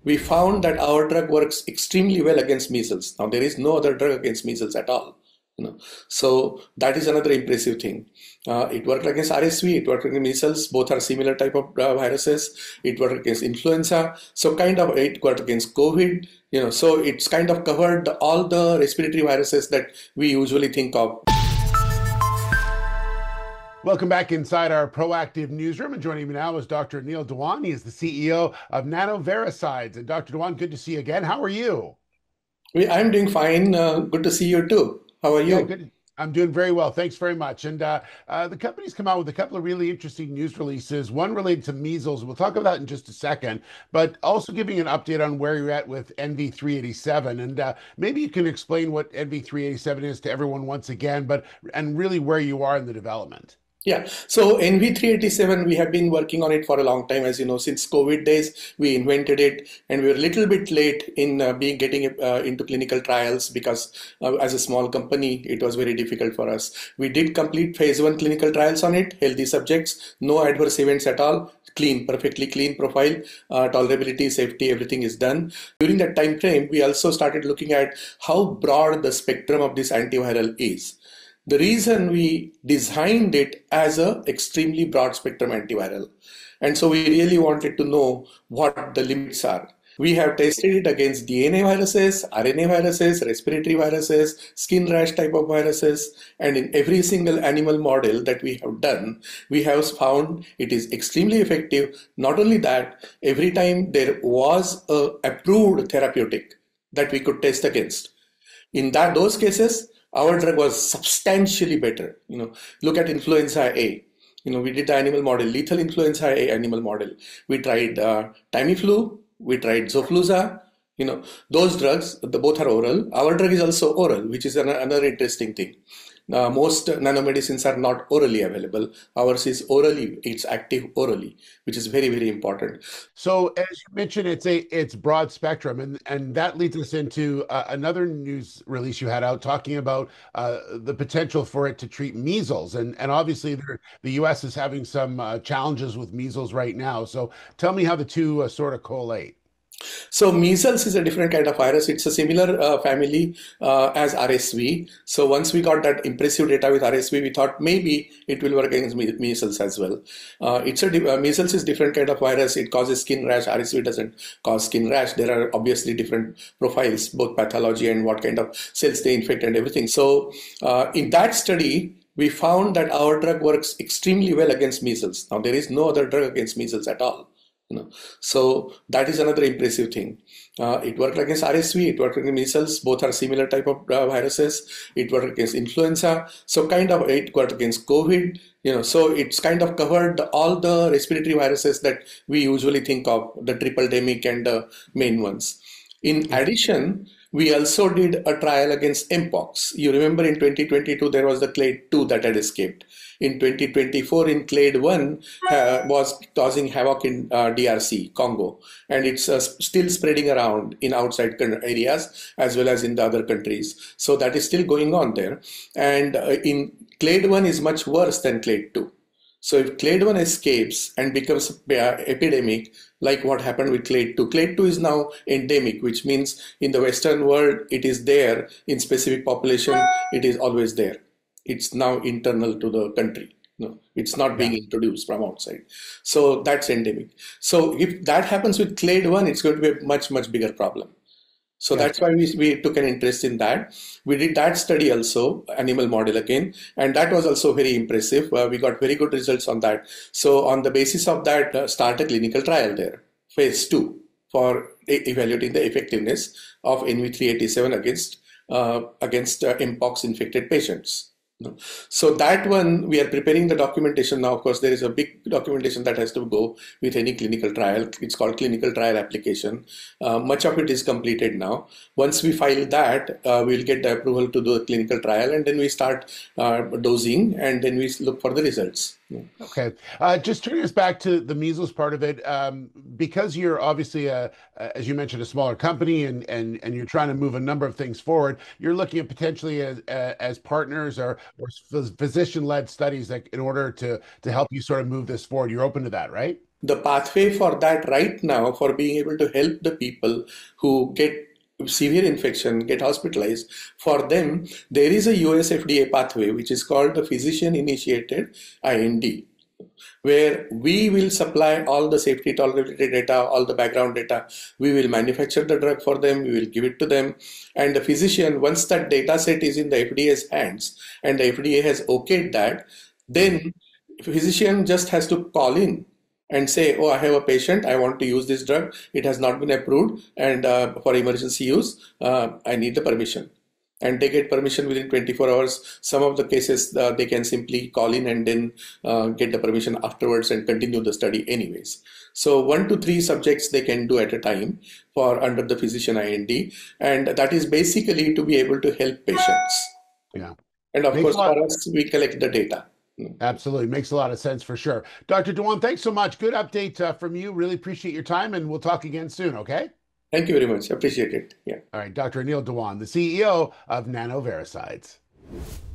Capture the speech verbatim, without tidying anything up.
we found that our drug works extremely well against measles. Now, there is no other drug against measles at all. You know, so that is another impressive thing. Uh, it worked against R S V, it worked against measles, both are similar type of uh, viruses. It worked against influenza, so kind of it worked against COVID, you know, so it's kind of covered all the respiratory viruses that we usually think of. Welcome back inside our proactive newsroom, and joining me now is Doctor Anil Diwan. He is the C E O of NanoViricides. And Doctor Diwan, good to see you again. How are you? I'm doing fine. Uh, good to see you too. How are you? Yeah, good. I'm doing very well. Thanks very much. And uh, uh, the company's come out with a couple of really interesting news releases, one related to measles. We'll talk about that in just a second, but also giving an update on where you're at with N V three eighty-seven. And uh, maybe you can explain what N V three eighty-seven is to everyone once again, but and really where you are in the development. Yeah, so N V three eighty-seven, we have been working on it for a long time. As you know, since COVID days, we invented it, and we were a little bit late in uh, being getting uh, into clinical trials because uh, as a small company, it was very difficult for us. We did complete phase one clinical trials on it, healthy subjects, no adverse events at all, clean, perfectly clean profile, uh, tolerability, safety, everything is done. During that time frame, we also started looking at how broad the spectrum of this antiviral is. The reason we designed it as an extremely broad spectrum antiviral. And so we really wanted to know what the limits are. We have tested it against D N A viruses, R N A viruses, respiratory viruses, skin rash type of viruses, and in every single animal model that we have done, we have found it is extremely effective. Not only that, every time there was an approved therapeutic that we could test against. In that those cases, our drug was substantially better. You know, look at influenza A. You know, we did the animal model, lethal influenza A animal model. We tried uh, Tamiflu, we tried Xofluza. You know, those drugs, the, both are oral. Our drug is also oral, which is an, another interesting thing. Uh, most nanomedicines are not orally available. Ours is orally, it's active orally, which is very, very important. So as you mentioned, it's a it's broad spectrum, and and that leads us into uh, another news release you had out talking about uh, the potential for it to treat measles, and and obviously there, the U S is having some uh, challenges with measles right now. So tell me how the two uh, sort of collate. So measles is a different kind of virus. It's a similar uh, family uh, as R S V. So once we got that impressive data with R S V, we thought maybe it will work against me measles as well. Uh, it's a uh, measles is different kind of virus. It causes skin rash. R S V doesn't cause skin rash. There are obviously different profiles, both pathology and what kind of cells they infect and everything. So uh, in that study, we found that our drug works extremely well against measles. Now, there is no other drug against measles at all. You know, so that is another impressive thing. Uh, it worked against R S V, it worked against measles, both are similar type of uh, viruses. It worked against influenza, so kind of it worked against COVID. You know, so it's kind of covered all the respiratory viruses that we usually think of, the triple-demic and the main ones. In addition, we also did a trial against Mpox. You remember in twenty twenty-two, there was the clade two that had escaped. In twenty twenty-four, in clade one uh, was causing havoc in uh, D R C, Congo. And it's uh, still spreading around in outside areas as well as in the other countries. So that is still going on there. And uh, in clade one is much worse than clade two. So if clade one escapes and becomes uh, epidemic, like what happened with clade two. clade two is now endemic, which means in the Western world, it is there. In specific population, it is always there. It's now internal to the country. No, it's not being yeah. introduced from outside. So that's endemic. So if that happens with clade one, it's going to be a much, much bigger problem. So yeah. that's why we, we took an interest in that. We did that study also, animal model again, and that was also very impressive. Uh, we got very good results on that. So on the basis of that, uh, start a clinical trial there, phase two, for e evaluating the effectiveness of N V three eighty-seven against, uh, against uh, Mpox infected patients. So that one, we are preparing the documentation now. Of course, there is a big documentation that has to go with any clinical trial. It's called clinical trial application. Uh, much of it is completed now. Once we file that, uh, we'll get the approval to do a clinical trial, and then we start uh, dosing, and then we look for the results. Yeah. Okay. Uh, just turning us back to the measles part of it, um, because you're obviously, a, a, as you mentioned, a smaller company, and, and, and you're trying to move a number of things forward, you're looking at potentially as, as partners or, or physician-led studies that in order to, to help you sort of move this forward. You're open to that, right? The pathway for that right now, for being able to help the people who get severe infection, get hospitalized, for them, there is a U S F D A pathway, which is called the physician initiated I N D, where we will supply all the safety tolerability data, all the background data. We will manufacture the drug for them, we will give it to them. And the physician, once that data set is in the F D A's hands and the F D A has okayed that, then physician just has to call in and say, oh, I have a patient, I want to use this drug, it has not been approved, and uh, for emergency use, uh, I need the permission. And they get permission within twenty-four hours. Some of the cases, uh, they can simply call in and then uh, get the permission afterwards and continue the study anyways. So one to three subjects they can do at a time for under the physician I N D. And that is basically to be able to help patients. Yeah. And of Makes course, a lot- for us, we collect the data. Absolutely. Makes a lot of sense for sure. Doctor Diwan, thanks so much. Good update uh, from you. Really appreciate your time, and we'll talk again soon, okay? Thank you very much. Appreciate it. Yeah. All right. Doctor Anil Diwan, the C E O of NanoViricides.